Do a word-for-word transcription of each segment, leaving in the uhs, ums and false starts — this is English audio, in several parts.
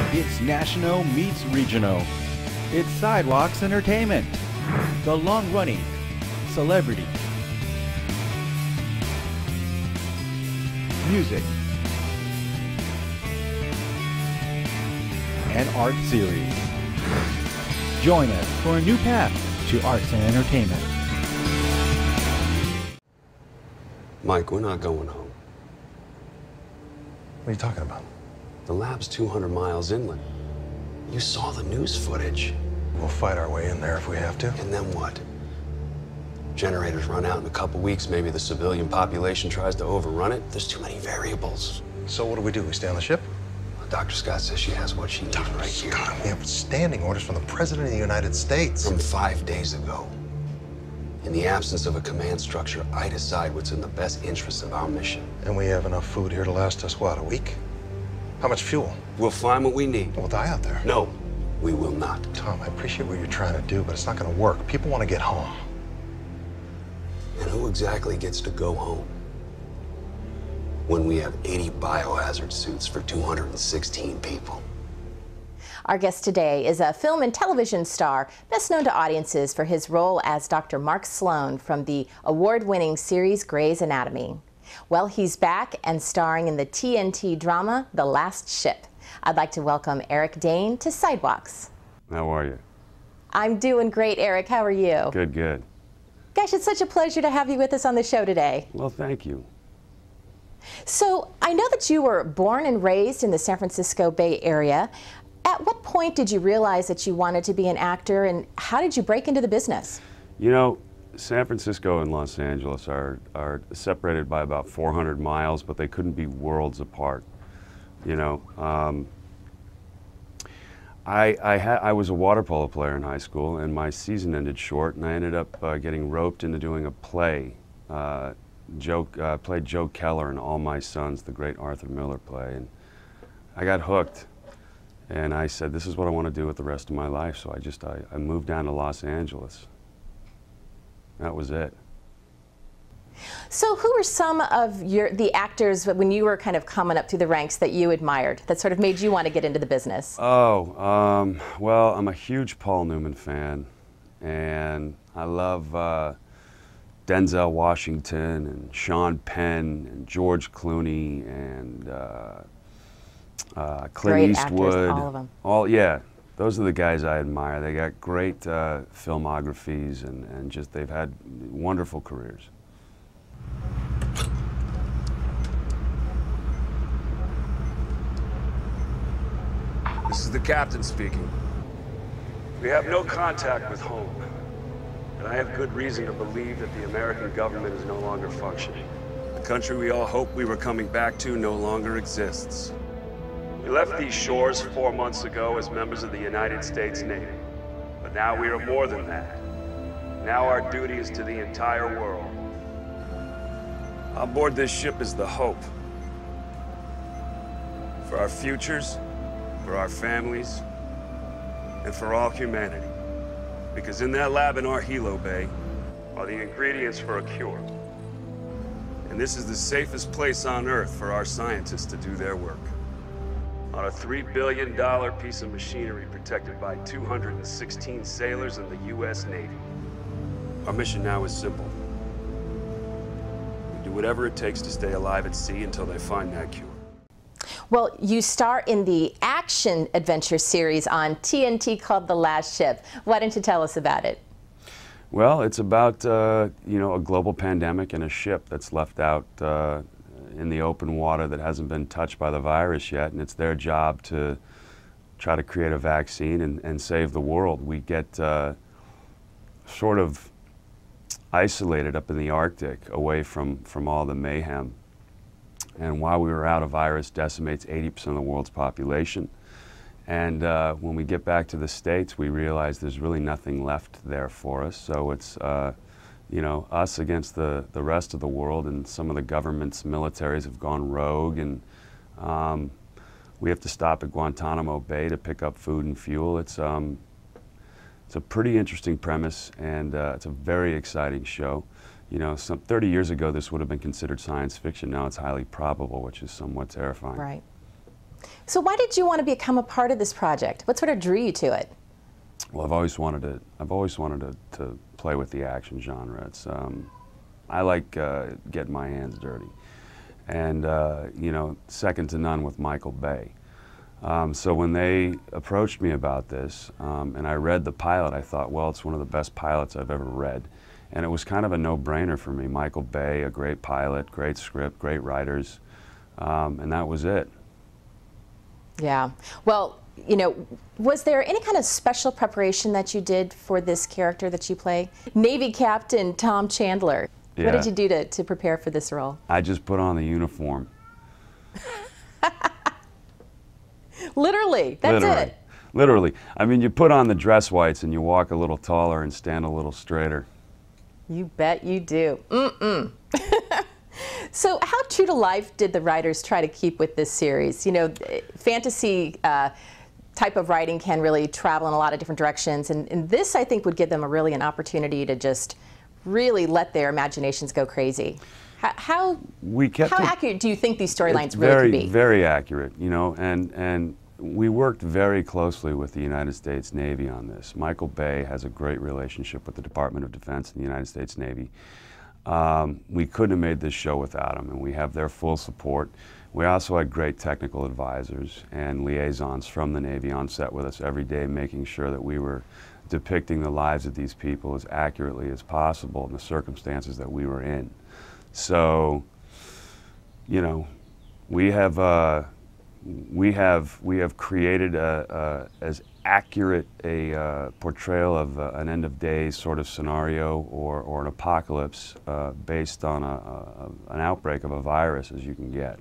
It's national meets regional. It's Sidewalks Entertainment, the long-running celebrity, music, and art series. Join us for a new path to arts and entertainment. Mike, we're not going home. What are you talking about? The lab's two hundred miles inland. You saw the news footage. We'll fight our way in there if we have to. And then what? Generators run out in a couple weeks. Maybe the civilian population tries to overrun it. There's too many variables. So what do we do? We stay on the ship? Doctor Scott says she has what she needs right here. Scott, we have standing orders from the President of the United States. From five days ago. In the absence of a command structure, I decide what's in the best interest of our mission. And we have enough food here to last us, what, a week? How much fuel? We'll find what we need. We'll die out there. No, we will not. Tom, I appreciate what you're trying to do, but it's not going to work. People want to get home. And who exactly gets to go home when we have eighty biohazard suits for two hundred sixteen people? Our guest today is a film and television star, best known to audiences for his role as Doctor Mark Sloan from the award-winning series Grey's Anatomy. Well, he's back and starring in the T N T drama The Last Ship. I'd like to welcome Eric Dane to Sidewalks. How are you? I'm doing great, Eric. How are you? Good, good. Gosh, it's such a pleasure to have you with us on the show today. Well, thank you. So, I know that you were born and raised in the San Francisco Bay Area. At what point did you realize that you wanted to be an actor, and how did you break into the business? You know, San Francisco and Los Angeles are, are separated by about four hundred miles, but they couldn't be worlds apart. You know, um, I, I, ha I was a water polo player in high school, and my season ended short, and I ended up uh, getting roped into doing a play. Uh, Joe, uh, played Joe Keller in All My Sons, the great Arthur Miller play, and I got hooked. And I said, this is what I want to do with the rest of my life, so I just, I, I moved down to Los Angeles. That was it. So who were some of your, the actors when you were kind of coming up through the ranks that you admired, that sort of made you want to get into the business? Oh, um, well, I'm a huge Paul Newman fan, and I love uh, Denzel Washington and Sean Penn and George Clooney and uh, uh, Clint Great Eastwood. Actors, all of them. All, yeah. Those are the guys I admire. They got great uh, filmographies, and, and just they've had wonderful careers. This is the captain speaking. We have no contact with home, and I have good reason to believe that the American government is no longer functioning. The country we all hoped we were coming back to no longer exists. We left these shores four months ago as members of the United States Navy. But now we are more than that. Now our duty is to the entire world. On board this ship is the hope. For our futures, for our families, and for all humanity. Because in that lab in our helo bay are the ingredients for a cure. And this is the safest place on Earth for our scientists to do their work. On a three billion dollar piece of machinery protected by two hundred sixteen sailors in the U S Navy. Our mission now is simple. We do whatever it takes to stay alive at sea until they find that cure. Well, you star in the action adventure series on T N T called The Last Ship. Why don't you tell us about it? Well, it's about, uh, you know, a global pandemic and a ship that's left out uh, in the open water that hasn't been touched by the virus yet, and it's their job to try to create a vaccine and, and save the world. We get uh, sort of isolated up in the Arctic, away from, from all the mayhem. And while we were out, a virus decimates eighty percent of the world's population. And uh, when we get back to the States, we realize there's really nothing left there for us. So it's uh, you know, us against the, the rest of the world, and some of the government's militaries have gone rogue, and um, we have to stop at Guantanamo Bay to pick up food and fuel. It's, um, it's a pretty interesting premise, and uh, it's a very exciting show. You know, some thirty years ago, this would have been considered science fiction. Now it's highly probable, which is somewhat terrifying. Right. So why did you want to become a part of this project? What sort of drew you to it? Well, I've always wanted to. I've always wanted to, to play with the action genre. It's um, I like uh, getting my hands dirty, and uh, you know, second to none with Michael Bay. Um, so when they approached me about this, um, and I read the pilot, I thought, well, it's one of the best pilots I've ever read, and it was kind of a no-brainer for me. Michael Bay, a great pilot, great script, great writers, um, and that was it. Yeah. Well, you know, was there any kind of special preparation that you did for this character that you play? Navy Captain Tom Chandler. Yeah. What did you do to, to prepare for this role? I just put on the uniform. Literally, that's Literally. it. Literally. I mean, you put on the dress whites and you walk a little taller and stand a little straighter. You bet you do. Mm-mm. So how true to life did the writers try to keep with this series? You know, fantasy uh, type of writing can really travel in a lot of different directions, and, and this, I think, would give them a really an opportunity to just really let their imaginations go crazy. How, how, we kept how it, accurate do you think these storylines really very, could be? Very accurate, you know, and, and we worked very closely with the United States Navy on this. Michael Bay has a great relationship with the Department of Defense and the United States Navy. Um, we couldn't have made this show without them, and we have their full support. We also had great technical advisors and liaisons from the Navy on set with us every day, making sure that we were depicting the lives of these people as accurately as possible in the circumstances that we were in. So, you know, we have uh, we have we have created a, a, as accurate a uh, portrayal of uh, an end of days sort of scenario or, or an apocalypse uh, based on a, a, an outbreak of a virus as you can get.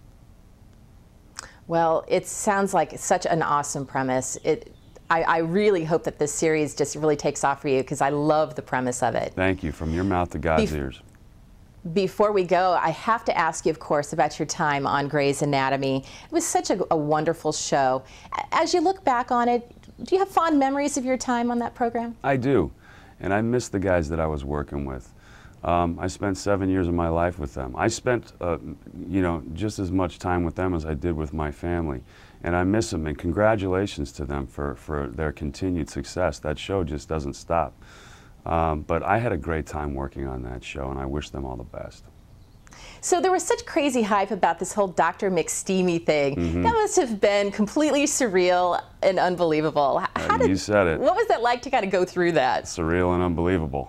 Well, it sounds like such an awesome premise. It, I, I really hope that this series just really takes off for you, because I love the premise of it. Thank you. From your mouth to God's Bef ears. Before we go, I have to ask you, of course, about your time on Grey's Anatomy. It was such a, a wonderful show. As you look back on it, do you have fond memories of your time on that program? I do, and I miss the guys that I was working with. Um, I spent seven years of my life with them. I spent, uh, you know, just as much time with them as I did with my family, and I miss them. And congratulations to them for for their continued success. That show just doesn't stop. Um, but I had a great time working on that show, and I wish them all the best. So there was such crazy hype about this whole Doctor McSteamy thing. Mm-hmm. That must have been completely surreal and unbelievable. How uh, did, you said it. What was that like to kind of go through that? Surreal and unbelievable.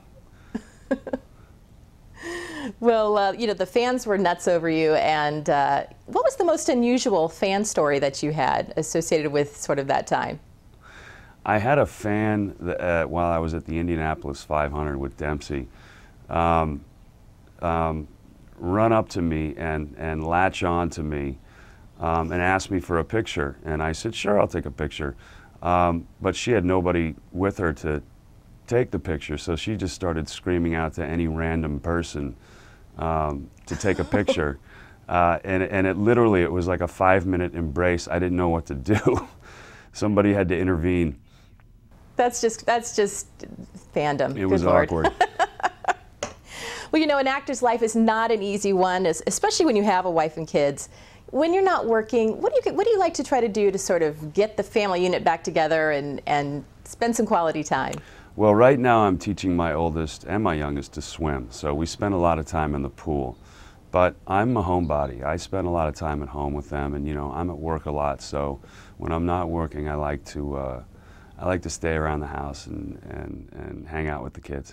Well, uh, you know, the fans were nuts over you, and uh, what was the most unusual fan story that you had associated with sort of that time? I had a fan that, uh, while I was at the Indianapolis five hundred with Dempsey um, um, run up to me and, and latch on to me um, and ask me for a picture. And I said, sure, I'll take a picture. Um, but she had nobody with her to take the picture, so she just started screaming out to any random person um, to take a picture. uh, and, and it literally, it was like a five-minute embrace. I didn't know what to do. Somebody had to intervene. That's just, that's just fandom. It was Good Lord. awkward. Well, you know, an actor's life is not an easy one, especially when you have a wife and kids. When you're not working, what do you, what do you like to try to do to sort of get the family unit back together and, and spend some quality time? Well, right now I'm teaching my oldest and my youngest to swim, so we spend a lot of time in the pool. But I'm a homebody. I spend a lot of time at home with them, and you know, I'm at work a lot, so when I'm not working, I like to uh, I like to stay around the house and, and, and hang out with the kids.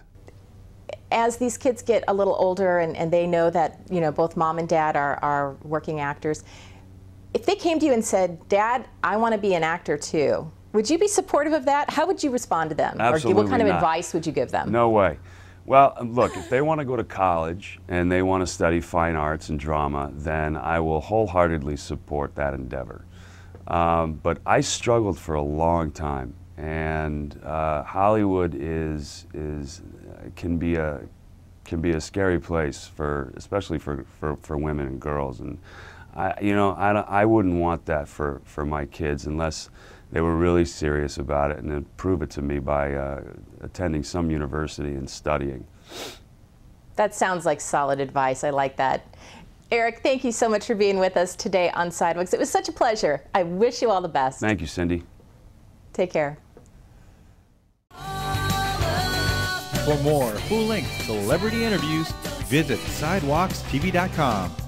As these kids get a little older and, and they know that, you know, both mom and dad are, are working actors, if they came to you and said, Dad, I want to be an actor too, would you be supportive of that? How would you respond to them? Absolutely Or what kind of not. advice would you give them? No way. Well, look, if they want to go to college and they want to study fine arts and drama, then I will wholeheartedly support that endeavor. Um, but I struggled for a long time, and uh, Hollywood is is uh, can be a can be a scary place for, especially for, for, for women and girls. And I, you know, I don't, I wouldn't want that for for my kids unless they were really serious about it and then prove it to me by uh, attending some university and studying. That sounds like solid advice. I like that. Eric, thank you so much for being with us today on Sidewalks. It was such a pleasure. I wish you all the best. Thank you, Cindy. Take care. For more full-length celebrity interviews, visit sidewalks T V dot com.